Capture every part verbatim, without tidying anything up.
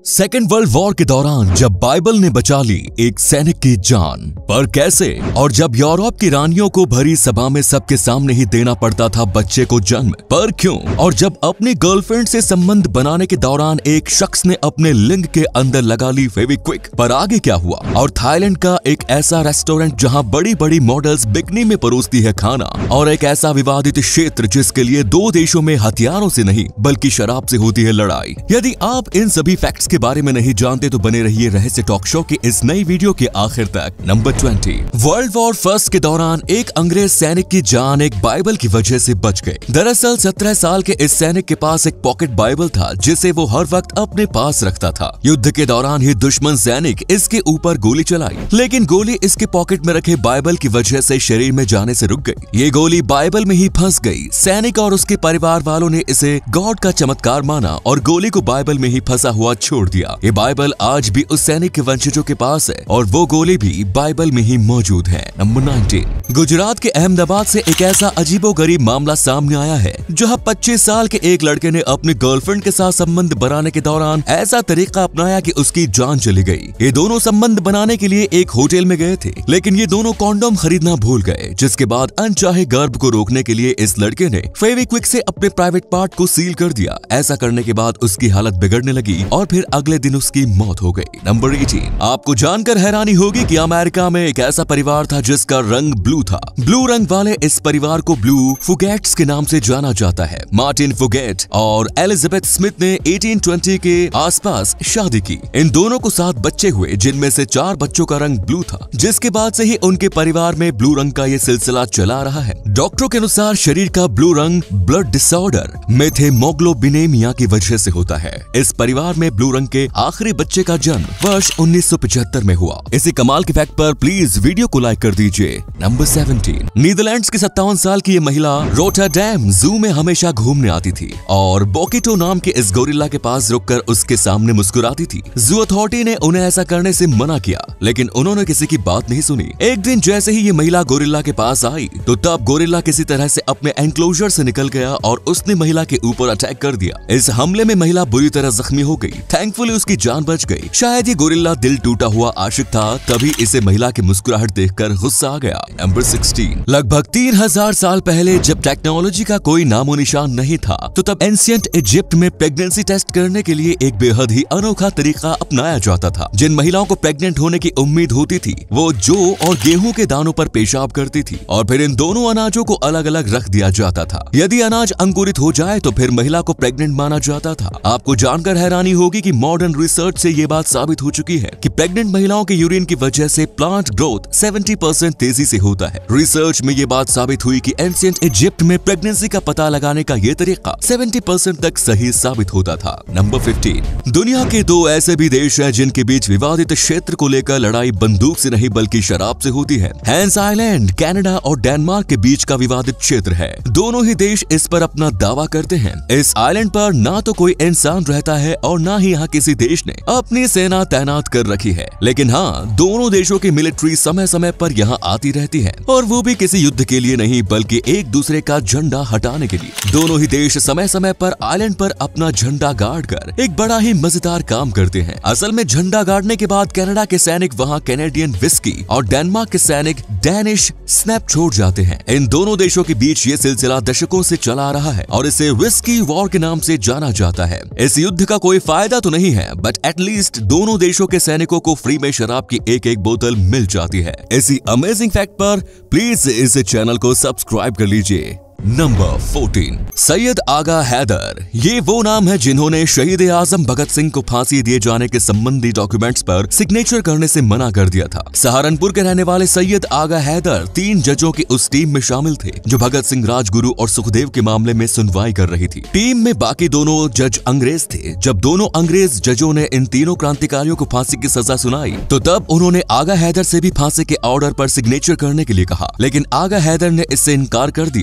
Second world war के दौरान जब बाइबल ने बचा ली एक सैनिक की जान, पर कैसे? और जब यूरोप की रानियों को भरी सभा में सबके सामने ही देना पड़ता था बच्चे को जन्म, पर क्यों? और जब अपनी गर्लफ्रेंड से संबंध बनाने के दौरान एक शख्स ने अपने लिंग के अंदर लगा ली फेविक्विक, पर आगे क्या हुआ? और थाईलैंड का एक ऐसा रेस्टोरेंट जहां बड़ी बड़ी मॉडल्स बिकनी में परोसती है खाना, और एक ऐसा विवादित क्षेत्र जिसके लिए दो देशों में हथियारों से नहीं बल्कि शराब से होती है लड़ाई। यदि आप इन सभी फैक्ट्स के बारे में नहीं जानते तो बने रहिए रहस्य टॉक शो की इस नई वीडियो के आखिर तक। Number twenty, world war first के दौरान एक अंग्रेज सैनिक की जान एक बाइबल की वजह से बच गई। दरअसल सत्रह साल के इस सैनिक के पास एक पॉकेट बाइबल था जिसे वो हर वक्त अपने पास रखता था। युद्ध के दौरान ही दुश्मन सैनिक इसके ऊपर गोली चलाई, लेकिन गोली इसके पॉकेट में रखे बाइबल की वजह से शरीर में जाने से रुक गई। ये गोली बाइबल में ही फंस गई। सैनिक और उसके परिवार वालों ने इसे गॉड का चमत्कार माना और गोली को बाइबल में ही फंसा हुआ छोड़ दिया। ये बाइबल आज भी उस सैनिक के वंशजों के पास है और वो गोली भी बाइबल में ही मौजूद है। नंबर नाइनटीन, गुजरात के अहमदाबाद से एक ऐसा अजीबोगरीब मामला सामने आया है जहां पच्चीस साल के एक लड़के ने अपनी गर्लफ्रेंड के साथ संबंध बनाने के दौरान ऐसा तरीका अपनाया कि उसकी जान चली गई। ये दोनों संबंध बनाने के लिए एक होटल में गए थे, लेकिन ये दोनों कॉन्डोम खरीदना भूल गए, जिसके बाद अनचाहे गर्भ को रोकने के लिए इस लड़के ने फेविक्विक से अपने प्राइवेट पार्ट को सील कर दिया। ऐसा करने के बाद उसकी हालत बिगड़ने लगी और फिर अगले दिन उसकी मौत हो गई। नंबर एटीन, आपको जानकर हैरानी होगी कि अमेरिका में एक ऐसा परिवार था जिसका रंग ब्लू था। ब्लू रंग वाले इस परिवार को ब्लू फुगेट्स के नाम से जाना जाता है। मार्टिन फुगेट और एलिजाबेथ स्मिथ ने अठारह सौ बीस के आसपास शादी की। इन दोनों को सात बच्चे हुए, जिनमें से चार बच्चों का रंग ब्लू था, जिसके बाद से ही उनके परिवार में ब्लू रंग का ये सिलसिला चला रहा है। डॉक्टरों के अनुसार शरीर का ब्लू रंग ब्लड डिसऑर्डर मेथेमोग्लोबिनेमिया की वजह से होता है। इस परिवार में ब्लू रंग के आखिरी बच्चे का जन्म वर्ष उन्नीस सौ पचहत्तर में हुआ। इसी कमाल के फैक्ट पर प्लीज वीडियो को लाइक कर दीजिए। नंबर सेवनटीन, नीदरलैंड्स की सत्तावन साल की ये महिला रोटरडैम जू में हमेशा घूमने आती थी और बोकिटो नाम के इस गोरिल्ला के पास रुककर उसके सामने मुस्कुराती थी। जू अथॉरिटी ने उन्हें ऐसा करने से मना किया, लेकिन उन्होंने किसी की बात नहीं सुनी। एक दिन जैसे ही ये महिला गोरिल्ला के पास आई तो तब गोरिल्ला किसी तरह से अपने एनक्लोजर से निकल गया और उसने महिला के ऊपर अटैक कर दिया। इस हमले में महिला बुरी तरह जख्मी हो गई। थैंकफुली उसकी जान बच गई। शायद ये गोरिल्ला दिल टूटा हुआ आशिक था, तभी इसे महिला की मुस्कुराहट देखकर गुस्सा आ गया। नंबर सिक्सटीन, लगभग तीन हजार साल पहले जब टेक्नोलॉजी का कोई नामो निशान नहीं था, तो तब एंशिएंट इजिप्ट में प्रेगनेंसी टेस्ट करने के लिए एक बेहद ही अनोखा तरीका अपनाया जाता था। जिन महिलाओं को प्रेग्नेंट होने की उम्मीद होती थी वो जौ और गेहूं के दानों पर पेशाब करती थी और फिर इन दोनों अनाजों को अलग अलग रख दिया जाता था। यदि अनाज अंकुरित हो जाए तो फिर महिला को प्रेग्नेंट माना जाता था। आपको जानकर हैरानी होगी कि मॉडर्न रिसर्च से ये बात साबित हो चुकी है कि प्रेग्नेंट महिलाओं के यूरिन की वजह से प्लांट ग्रोथ सत्तर परसेंट तेजी से होता है। रिसर्च में ये बात साबित हुई कि एंशिएंट इजिप्ट में प्रेगनेंसी का पता लगाने का ये तरीका सत्तर परसेंट तक सही साबित होता था। नंबर फिफ्टीन, दुनिया के दो ऐसे भी देश हैं जिनके बीच विवादित क्षेत्र को लेकर लड़ाई बंदूक से नहीं बल्कि शराब से होती है। हैंस आइलैंड कनाडा और डेनमार्क के बीच का विवादित क्षेत्र है। दोनों ही देश इस पर अपना दावा करते हैं। इस आइलैंड पर ना तो कोई इंसान रहता है और ना ही यहाँ किसी देश ने अपनी सेना तैनात कर रखी है, लेकिन हाँ, दोनों देशों की मिलिट्री समय समय पर यहाँ आती रहती है, और वो भी किसी युद्ध के लिए नहीं बल्कि एक दूसरे का झंडा हटाने के लिए। दोनों ही देश समय समय पर आइलैंड पर अपना झंडा गाड़ कर एक बड़ा ही मजेदार काम करते हैं। असल में झंडा गाड़ने के बाद कनाडा के सैनिक वहाँ कैनेडियन विस्की और डेनमार्क के सैनिक डैनिश स्नैप छोड़ जाते हैं। इन दोनों देशों के बीच ये सिलसिला दशकों से चला रहा है और इसे विस्की वॉर के नाम से जाना जाता है। इस युद्ध का कोई फायदा तो नहीं है, बट एटलीस्ट दोनों देशों के सैनिकों को फ्री में शराब की एक एक बोतल मिल जाती है। इसी अमेजिंग फैक्ट पर प्लीज इस चैनल को सब्सक्राइब कर लीजिए। Number fourteen, Syed Agha Haider. ये वो नाम है जिन्होंने शहीद आजम भगत सिंह को फांसी दिए जाने के संबंधी डॉक्यूमेंट्स पर सिग्नेचर करने से मना कर दिया था। सहारनपुर के रहने वाले सैयद आगा हैदर तीन जजों की उस टीम में शामिल थे जो भगत सिंह, राजगुरु और सुखदेव के मामले में सुनवाई कर रही थी। टीम में बाकी दोनों जज अंग्रेज थे। जब दोनों अंग्रेज जजों ने इन तीनों क्रांतिकारियों को फांसी की सजा सुनाई तो तब उन्होंने आगा हैदर से भी फांसी के ऑर्डर पर सिग्नेचर करने के लिए कहा, लेकिन आगा हैदर ने इससे इनकार कर दिया। जब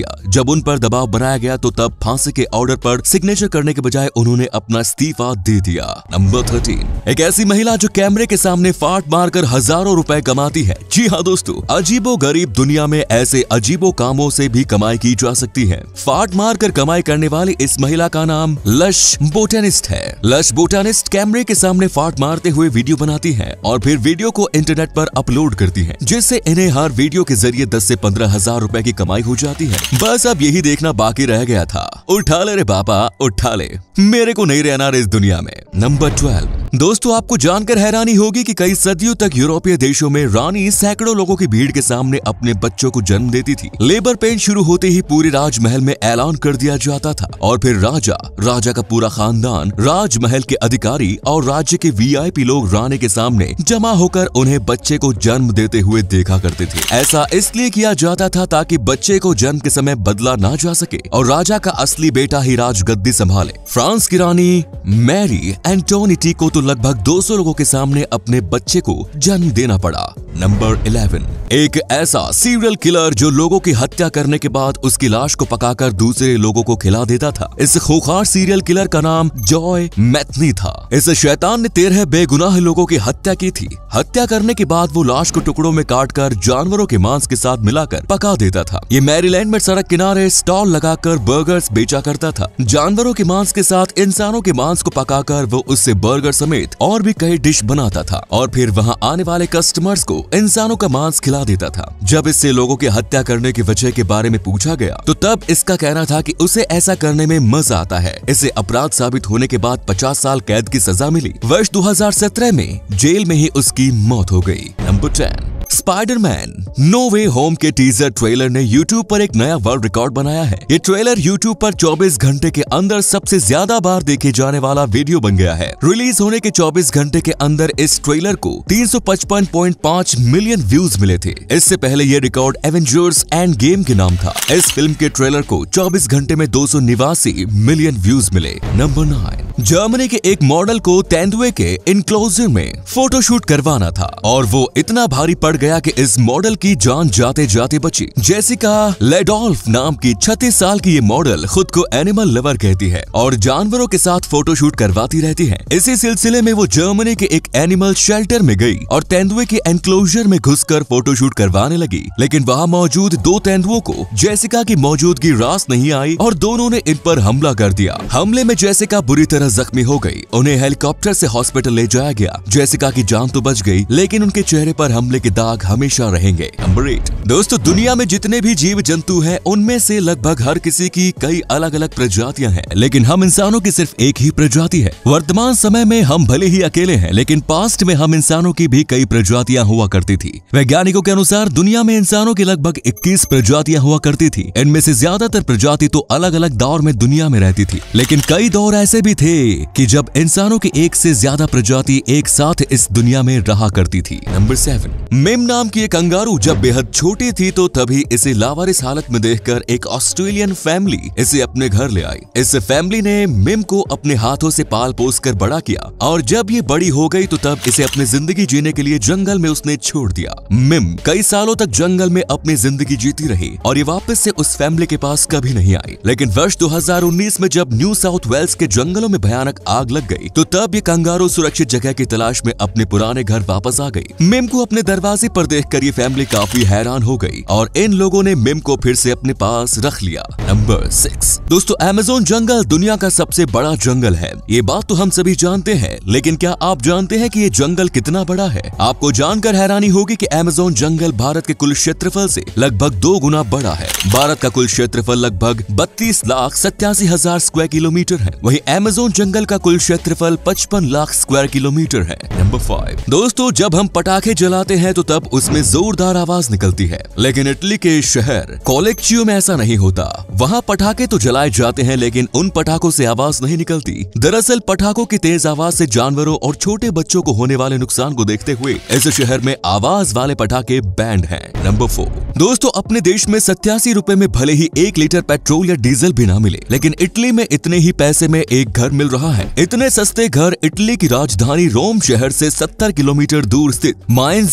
जब उन पर दबाव बनाया गया तो तब फांसी के ऑर्डर पर सिग्नेचर करने के बजाय उन्होंने अपना इस्तीफा दे दिया। नंबर थर्टीन, एक ऐसी महिला जो कैमरे के सामने फाट मारकर हजारों रुपए कमाती है। जी हाँ दोस्तों, अजीबो गरीब दुनिया में ऐसे अजीबो कामों से भी कमाई की जा सकती है। फाट मारकर कमाई करने वाली इस महिला का नाम लश बोटेनिस्ट है। लश बोटेनिस्ट कैमरे के सामने फाट मारते हुए वीडियो बनाती है और फिर वीडियो को इंटरनेट पर अपलोड करती है, जिससे इन्हें हर वीडियो के जरिए दस से पंद्रह हजार रुपए की कमाई हो जाती है। बस अब यही देखना बाकी रह गया था। उठा ले रे बाबा उठा ले, मेरे को नहीं रहना रे इस दुनिया में। नंबर ट्वेल्व, दोस्तों आपको जानकर हैरानी होगी कि कई सदियों तक यूरोपीय देशों में रानी सैकड़ों लोगों की भीड़ के सामने अपने बच्चों को जन्म देती थी। लेबर पेन शुरू होते ही पूरे राजमहल में ऐलान कर दिया जाता था और फिर राजा, राजा का पूरा खानदान, राजमहल के अधिकारी और राज्य के वीआईपी लोग रानी के सामने जमा होकर उन्हें बच्चे को जन्म देते हुए देखा करते थे। ऐसा इसलिए किया जाता था ताकि बच्चे को जन्म के समय बदला ना जा सके और राजा का असली बेटा ही राजगद्दी संभाले। फ्रांस की रानी मैरी एंटोनिटी को तो लगभग दो सौ लोगों के सामने अपने बच्चे को जन्म देना पड़ा। नंबर इलेवन, एक ऐसा सीरियल किलर जो लोगों की हत्या करने के बाद उसकी लाश को पकाकर दूसरे लोगों को खिला देता था। इस खूंखार सीरियल किलर का नाम जॉय मैथनी था। इस शैतान ने तेरह बेगुनाह लोगों की हत्या की थी। हत्या करने के बाद वो लाश को टुकड़ों में काटकर जानवरों के मांस के साथ मिलाकर पका देता था। ये मैरीलैंड में सड़क किनारे स्टॉल लगाकर बर्गर्स बेचा करता था। जानवरों के मांस के साथ इंसानों के मांस को पकाकर वो उससे बर्गर समेत और भी कई डिश बनाता था और फिर वहाँ आने वाले कस्टमर्स को इंसानों का मांस खिला देता था। जब इससे लोगों की हत्या करने की वजह के बारे में पूछा गया तो तब इसका कहना था कि उसे ऐसा करने में मजा आता है। इसे अपराध साबित होने के बाद पचास साल कैद की सजा मिली। वर्ष दो हज़ार सत्रह में जेल में ही उसकी मौत हो गई। Number ten, Spiderman No Way Home के टीजर ट्रेलर ने यूट्यूब पर एक नया वर्ल्ड रिकॉर्ड बनाया है। ये ट्रेलर यूट्यूब पर चौबीस घंटे के अंदर सबसे ज्यादा बार देखे जाने वाला वीडियो बन गया है। रिलीज होने के चौबीस घंटे के अंदर इस ट्रेलर को तीन सौ पचपन पॉइंट पाँच मिलियन व्यूज मिले थे। इससे पहले ये रिकॉर्ड एवेंजर्स एंड गेम के नाम था। इस फिल्म के ट्रेलर को चौबीस घंटे में दो सौ निवासी मिलियन व्यूज मिले। नंबर नाइन, जर्मनी के एक मॉडल को तेंदुए के इनक्लोजर में फोटोशूट करवाना था और वो इतना भारी पड़ गया कि इस मॉडल की जान जाते जाते बची। जेसिका लेडोल्फ नाम की छत्तीस साल की ये मॉडल खुद को एनिमल लवर कहती है और जानवरों के साथ फोटोशूट करवाती रहती है। इसी सिलसिले में वो जर्मनी के एक एनिमल शेल्टर में गई और तेंदुए के एनक्लोजर में घुसकर फोटोशूट करवाने लगी, लेकिन वहाँ मौजूद दो तेंदुओं को जेसिका की मौजूदगी रास नहीं आई और दोनों ने इन पर हमला कर दिया। हमले में जेसिका बुरी तरह जख्मी हो गई। उन्हें हेलीकॉप्टर से हॉस्पिटल ले जाया गया। जेसिका की जान तो बच गई, लेकिन उनके चेहरे पर हमले के दाग हमेशा रहेंगे। नंबर एट, दोस्तों दुनिया में जितने भी जीव जंतु हैं उनमें से लगभग हर किसी की कई अलग अलग प्रजातियां हैं, लेकिन हम इंसानों की सिर्फ एक ही प्रजाति है। वर्तमान समय में हम भले ही अकेले हैं, लेकिन पास्ट में हम इंसानों की भी कई प्रजातियां हुआ करती थी। वैज्ञानिकों के अनुसार दुनिया में इंसानों की लगभग इक्कीस प्रजातियां हुआ करती थी। इनमें से ज्यादातर प्रजाति तो अलग अलग दौर में दुनिया में रहती थी, लेकिन कई दौर ऐसे भी थे कि जब इंसानों की एक से ज्यादा प्रजाति एक साथ इस दुनिया में रहा करती थी। नंबर सेवन, मिम नाम की एक कंगारू जब बेहद छोटी थी तो तभी इसे लावारिस हालत में देखकर एक ऑस्ट्रेलियन फैमिली इसे अपने घर ले आई। इस फैमिली ने मिम को अपने हाथों से पाल पोस कर बड़ा किया और जब ये बड़ी हो गई तो तब इसे अपनी जिंदगी जीने के लिए जंगल में उसने छोड़ दिया। मिम कई सालों तक जंगल में अपनी जिंदगी जीती रही और ये वापस से उस फैमिली के पास कभी नहीं आई। लेकिन वर्ष दो हज़ार उन्नीस में जब न्यू साउथ वेल्स के जंगलों में भयानक आग लग गई तो तब ये कंगारू सुरक्षित जगह की तलाश में अपने पुराने घर वापस आ गई। मिम को अपने दरवाजे पर देखकर ये फैमिली काफी हैरान हो गई और इन लोगों ने मिम को फिर से अपने पास रख लिया। नंबर सिक्स, दोस्तों अमेज़न जंगल दुनिया का सबसे बड़ा जंगल है। ये बात तो हम सभी जानते हैं, लेकिन क्या आप जानते हैं कि ये जंगल कितना बड़ा है? आपको जानकर हैरानी होगी कि अमेज़न जंगल भारत के कुल क्षेत्रफल से लगभग दो गुना बड़ा है। भारत का कुल क्षेत्रफल लगभग बत्तीस लाख सत्तासी हजार स्क्वायर किलोमीटर है, वहीं अमेज़न जंगल का कुल क्षेत्रफल पचपन लाख स्क्वायर किलोमीटर है। नंबर फाइव, दोस्तों जब हम पटाखे जलाते हैं तो तब उसमें जोरदार आवाज निकलती है, लेकिन इटली के शहर कोलेक्चियो में ऐसा नहीं होता। वहाँ पटाखे तो जलाए जाते हैं लेकिन उन पटाखों से आवाज नहीं निकलती। दरअसल पटाखों की तेज आवाज से जानवरों और छोटे बच्चों को होने वाले नुकसान को देखते हुए इस शहर में आवाज वाले पटाखे बैंड हैं। नंबर फोर, दोस्तों अपने देश में सत्तासी रुपए में भले ही एक लीटर पेट्रोल या डीजल भी ना मिले, लेकिन इटली में इतने ही पैसे में एक घर मिल रहा है। इतने सस्ते घर इटली की राजधानी रोम शहर से सत्तर किलोमीटर दूर स्थित माइंजा शहर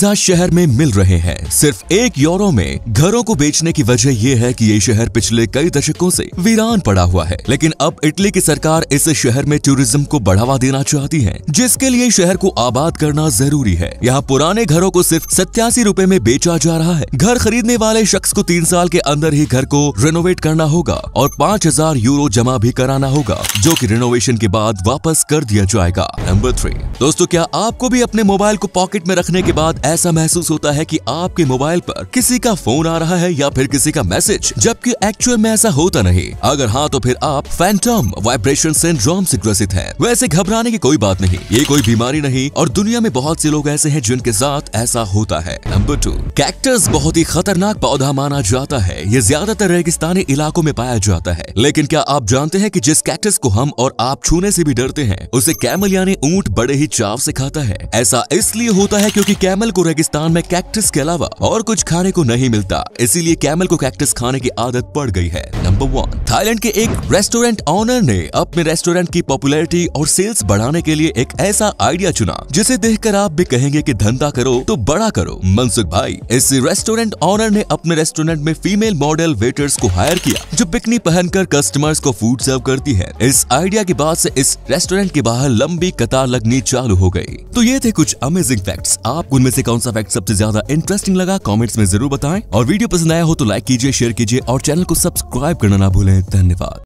शहर में मिल रहे हैं। सिर्फ एक यूरो में घरों को बेचने की वजह यह है कि ये शहर पिछले कई दशकों से वीरान पड़ा हुआ है, लेकिन अब इटली की सरकार इस शहर में टूरिज्म को बढ़ावा देना चाहती है, जिसके लिए शहर को आबाद करना जरूरी है। यहाँ पुराने घरों को सिर्फ सत्तासी रुपए में बेचा जा रहा है। घर खरीदने वाले शख्स को तीन साल के अंदर ही घर को रेनोवेट करना होगा और पाँच हजार यूरो जमा भी कराना होगा, जो कि रेनोवेशन के बाद वापस कर दिया जाएगा। नंबर थ्री, दोस्तों क्या आपको भी अपने मोबाइल को पॉकेट में रखने के बाद ऐसा महसूस होता है कि आपके मोबाइल पर किसी का फोन आ रहा है या फिर किसी का मैसेज, जबकि एक्चुअल में ऐसा होता नहीं? अगर हाँ तो फिर आप फैंटम वाइब्रेशन सिंड्रोम से ग्रसित हैं। वैसे घबराने की कोई बात नहीं, ये कोई बीमारी नहीं और दुनिया में बहुत से लोग ऐसे हैं जिनके साथ ऐसा होता है। नंबर टू, कैक्टस बहुत ही खतरनाक पौधा माना जाता है। ये ज्यादातर रेगिस्तानी इलाकों में पाया जाता है, लेकिन क्या आप जानते हैं कि जिस कैक्टस को हम और आप छूने से भी डरते हैं, उसे कैमल यानी ऊंट बड़े ही चाव से खाता है। ऐसा इसलिए होता है क्योंकि कैमल को रेगिस्तान में कैक्टस के अलावा और कुछ खाने को नहीं मिलता, इसीलिए कैमल को कैक्टस खाने की आदत पड़ गई है। नंबर वन, थाईलैंड के एक रेस्टोरेंट ऑनर ने अपने रेस्टोरेंट की पॉपुलैरिटी और सेल्स बढ़ाने के लिए एक ऐसा आइडिया चुना जिसे देखकर आप भी कहेंगे कि धंधा करो तो बड़ा करो। मनसुख भाई, इस रेस्टोरेंट ऑनर ने अपने रेस्टोरेंट में फीमेल मॉडल वेटर्स को हायर किया जो बिकनी पहनकर कस्टमर्स को फूड सर्व करती है। इस आइडिया के बाद से इस रेस्टोरेंट के बाहर लंबी कतार लगनी चालू हो गई। तो ये थे कुछ अमेजिंग फैक्ट्स। आपको उनमें से कौन सा फैक्ट सबसे ज्यादा इंटरेस्टिंग लगा कमेंट्स में जरूर बताएं, और वीडियो पसंद आया हो तो लाइक कीजिए, शेयर कीजिए और चैनल को सब्सक्राइब करना ना भूलें। धन्यवाद।